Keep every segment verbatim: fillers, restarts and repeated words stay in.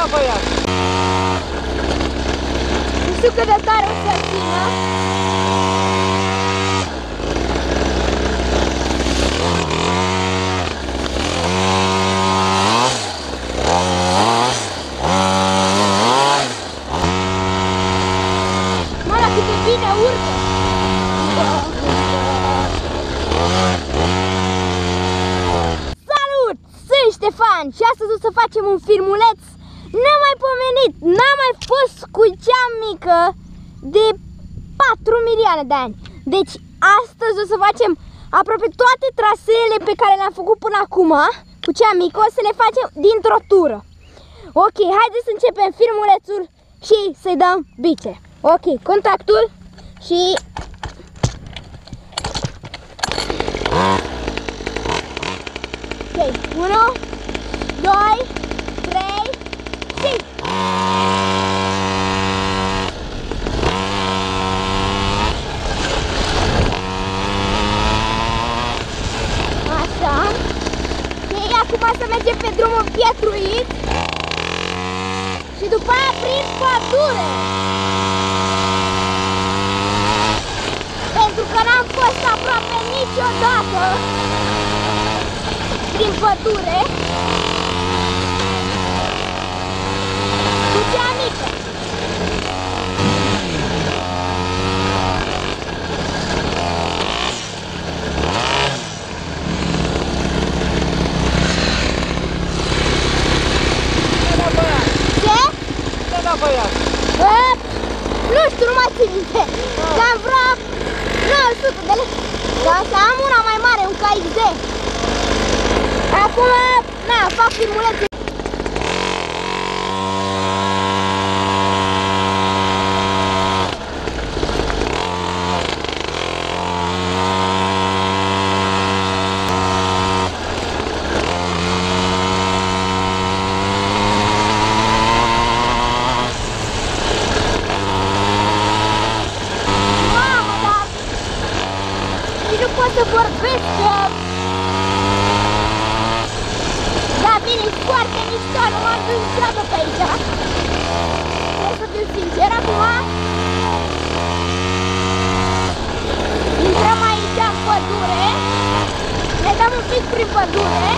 băiat! Nu știu cât de tare o să țină. Mama, cât de bine urcă! Salut! Sunt Ștefan și astăzi o să facem un filmuleț nemaipomenit. N-am mai fost cu cea mică de patru milioane de ani. Deci astăzi o să facem aproape toate traseele pe care le-am făcut până acum cu cea mică. O să le facem dintr-o tură. Ok, haideți să începem filmulețul și să-i dăm bice. Ok, contactul și... Ok, unu, doi, trei și... Așa. Ok, acum să mergem pe drumul pietruit și după aia prin pădure. Pentru că n-am fost aproape niciodată prin pădure cu cea mică. Ce? Ce da băiat? Nu știu, nu mai țin minte. Dar vreo nouă sute de lei. Dar să am una mai mare, un K X D. Acum, na, fac filmulețe. Mamă, dar nici nu pot să vorbesc. Da, bine, e foarte mișto, nu m-am dus niciodată pe aici. Trebuie să fiu sincer, acum intrăm aici în pădure, ne dăm un pic prin pădure.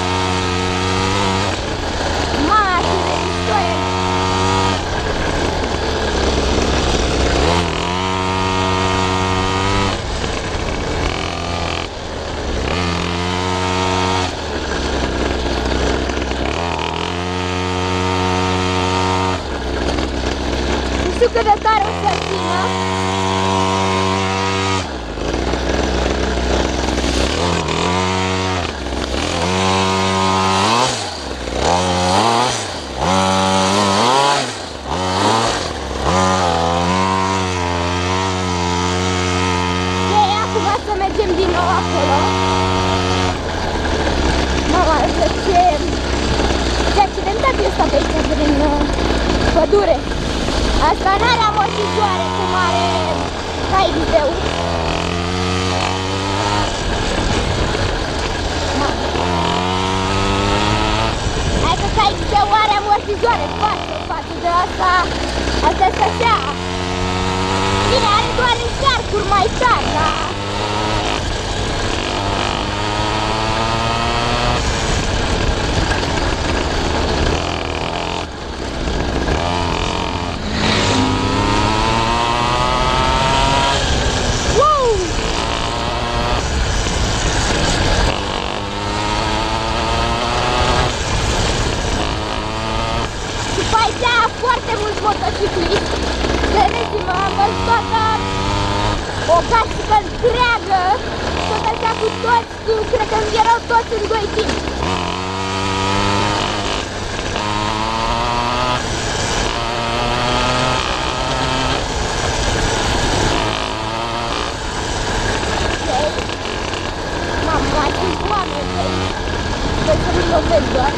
Mamă, cât de mișto e! Nu știu cât de tare o să țină. Ok, acum să mergem din nou acolo. Mama, ce ce accidentat este pe aici prin uh, pădure. Asta n-are amortizoare cum are K X D-ul. Hai că K X D-ul are amortizoare față, față de asta. Asta este așa. Bine, are doar încercuri mai tari, dar... Foarte mulți motocicliști. Credeți-mă, am văzut toată o gașică întreagă, tot așa cu toți, cred că erau toți în doi timp. Mamă, mai sunt oameni pe aici, sper să nu lovesc doar.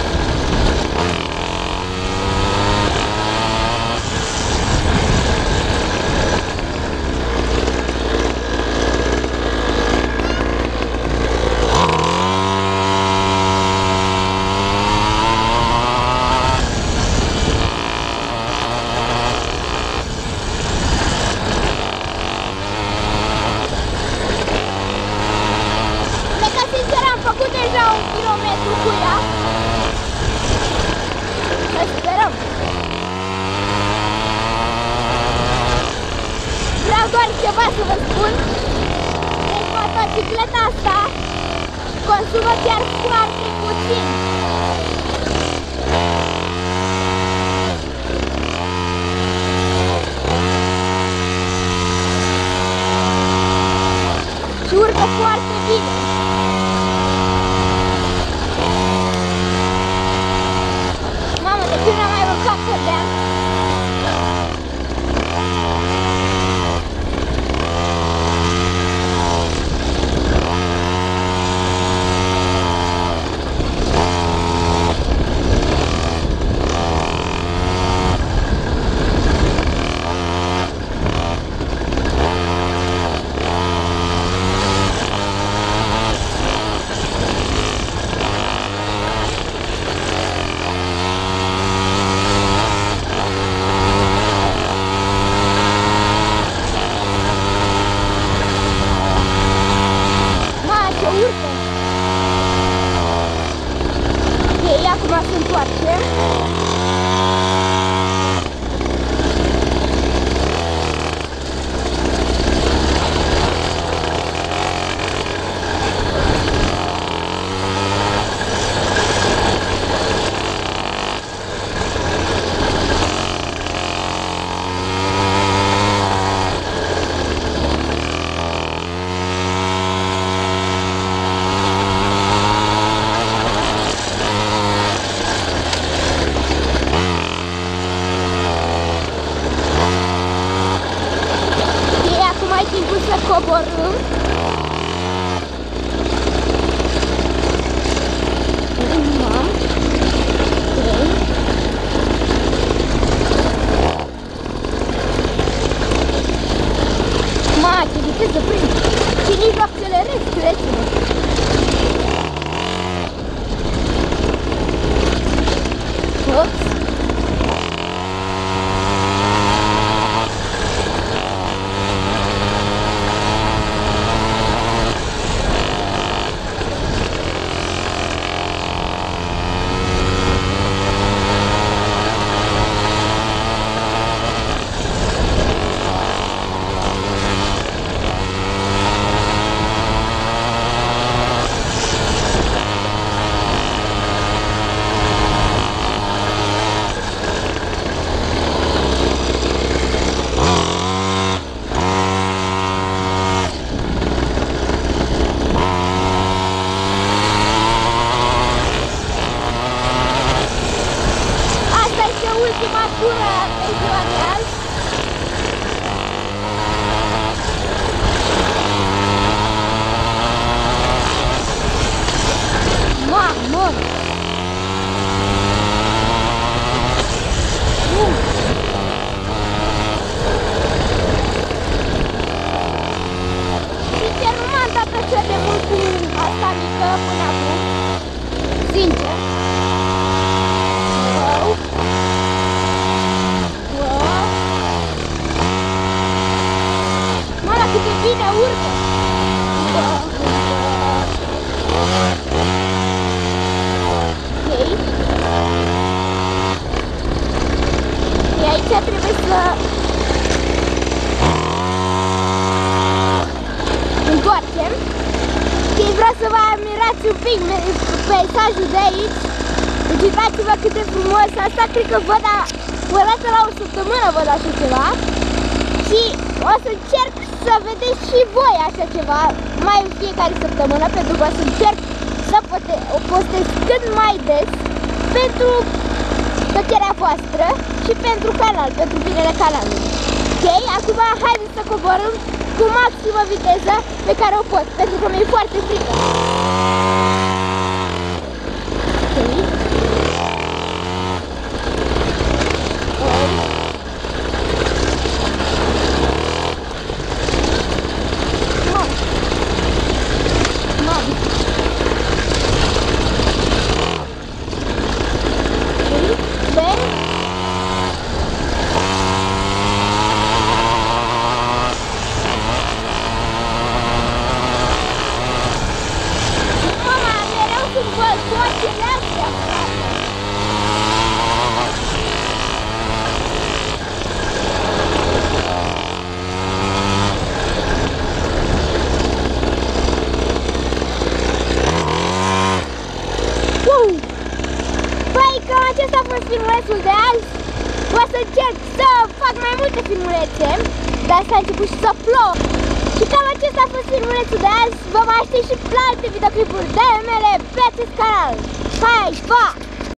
kilometru cu ea. Să sperăm. Vreau doar ceva să vă spun. Deci motocicleta asta consumă chiar foarte puțin. Și urcă foarte bine. Mamă, de când am mai urcat cădeam. Acum se întoarce. Coborâm. Urmăm. Okay. Ma, ce viteză prind. Și nici nu accelerez, credeți-mă. Ups. Ultima tură pe ziua de azi. Mamă! Uh. Sincer, nu m-am dat așa de mult cu asta mică până acum. Sincer. Wow. Cât de bine urcă! Ok. Și aici trebuie să întoarcem. Și vreau să vă admirați un pic peisajul de aici. Deci uitați-vă cât de frumos. Asta cred că văd o dată la o săptămână văd așa ceva. Și o să încerc să vedeți și voi așa ceva mai în fiecare săptămână, pentru că o să încerc să postez cât mai des pentru plăcerea voastră și pentru canal, pentru binele canalului. Ok, acum haideți să coborâm cu maximă viteză pe care o pot, pentru că mi-e foarte frică. încerc să fac mai multe filmulețe, dar s-a început și să plouă. Și cam acesta a fost filmulețul de azi. Vă mai aștept și la alte videoclipuri de mele pe acest canal. Hai, pa!